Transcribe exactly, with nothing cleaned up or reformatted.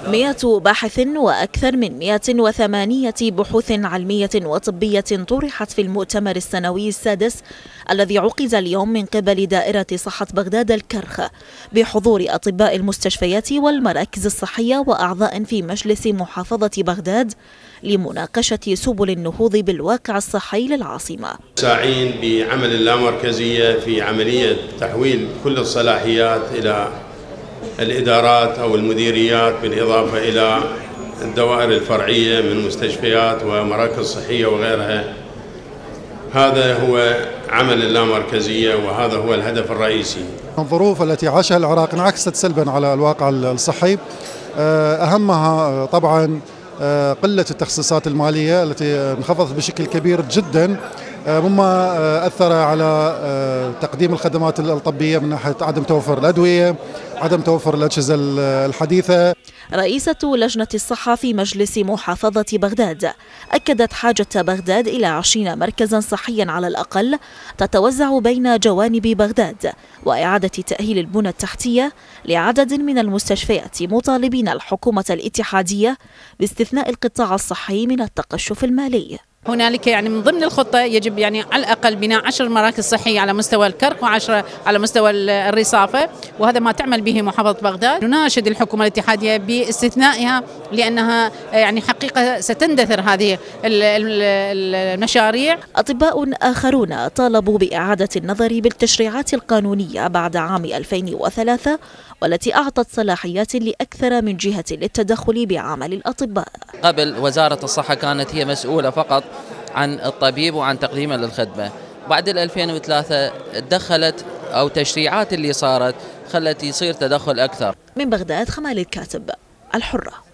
مئة باحث وأكثر من مئة وثمانية بحوث علمية وطبية طرحت في المؤتمر السنوي السادس الذي عقد اليوم من قبل دائرة صحة بغداد الكرخ بحضور أطباء المستشفيات والمراكز الصحية وأعضاء في مجلس محافظة بغداد لمناقشة سبل النهوض بالواقع الصحي للعاصمة. ساعين بعمل اللامركزية في عملية تحويل كل الصلاحيات إلى الإدارات أو المديريات، بالإضافة إلى الدوائر الفرعية من مستشفيات ومراكز صحية وغيرها. هذا هو عمل اللامركزية وهذا هو الهدف الرئيسي. الظروف التي عاشها العراق انعكست سلبا على الواقع الصحي، أهمها طبعا قلة التخصيصات المالية التي انخفضت بشكل كبير جدا، مما أثر على تقديم الخدمات الطبية من ناحية عدم توفر الأدوية، عدم توفر الأجهزة الحديثة. رئيسة لجنة الصحة في مجلس محافظة بغداد أكدت حاجة بغداد إلى عشرين مركزا صحيا على الأقل تتوزع بين جوانب بغداد، وإعادة تأهيل البنى التحتية لعدد من المستشفيات، مطالبين الحكومة الاتحادية باستثناء القطاع الصحي من التقشف المالي. هنالك يعني من ضمن الخطة يجب يعني على الأقل بناء عشر مراكز صحية على مستوى الكرك وعشرة على مستوى الرصافة، وهذا ما تعمل به محافظة بغداد. نناشد الحكومة الاتحادية باستثنائها لأنها يعني حقيقة ستندثر هذه المشاريع. أطباء آخرون طالبوا بإعادة النظر بالتشريعات القانونية بعد عام ألفين وثلاثة والتي أعطت صلاحيات لأكثر من جهة للتدخل بعمل الأطباء. قبل وزارة الصحة كانت هي مسؤولة فقط عن الطبيب وعن تقديمه للخدمة، بعد ألفين وثلاثة دخلت أو تشريعات اللي صارت خلت يصير تدخل أكثر. من بغداد خمال الكاتب، الحرة.